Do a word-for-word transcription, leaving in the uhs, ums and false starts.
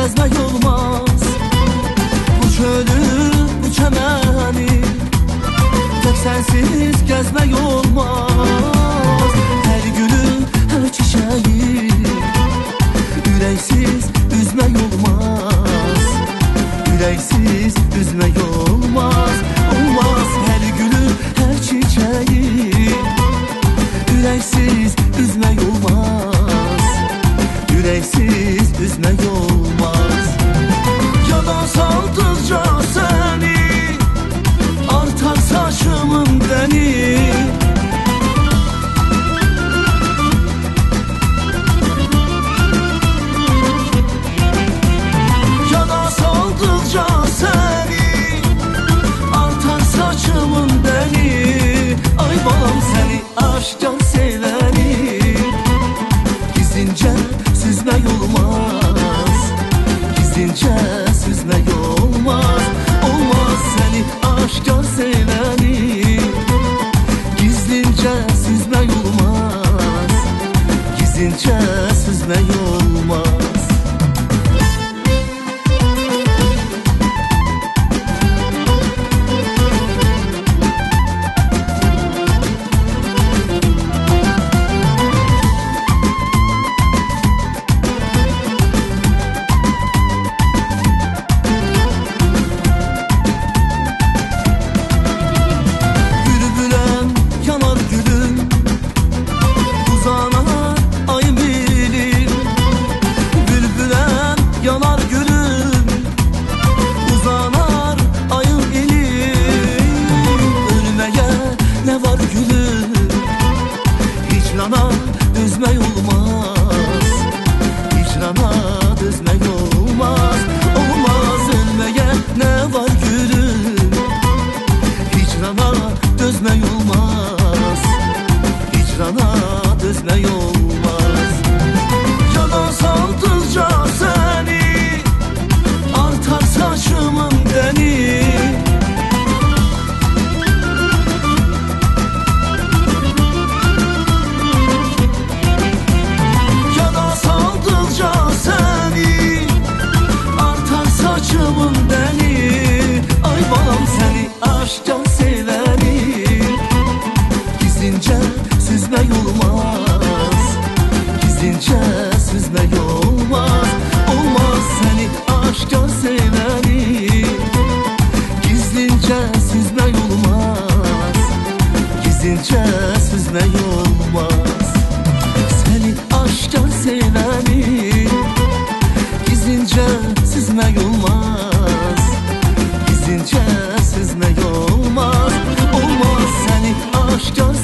gezmek olmaz. Bu çölü, bu çemeni tek sensiz gezmek olmaz. Her gülü, her çiçeği yüreksiz üzmek olmaz. Yüreksiz üzmek olmaz. Olmaz her gülü, her çiçeği yüreksiz üzmek olmaz. Yüreksiz üzmek olmaz. Yalan saldıkça seni artar saçımın beni. Yalan saldıkça seni artar saçımın beni. Ay balam seni aşktan seveni gizlince süzmek olmaz. Gizlince süzmek olmaz. Olmaz seni aşktan seveni gizlince süzmek olmaz. Gizlince süzmek olmaz. Hicrana düzmek olmaz. Hicrana düzmek olmaz. Olmaz ölmeye ne var gülüm. Hicrana düzmek olmaz. Hicrana düzmek olmaz. Yalan saldıkça seni artar saçımın beni. Aşktan seveni gizlince süzmek olmaz. Gizlince süzmek olmaz. Olmaz seni aşktan seveni gizlince süzmek olmaz. Gizlince süzmek olmaz. Seni aşktan seveni gizlince süzmek olmaz. Gizlince süzmek olmaz. Olmaz seni aşktan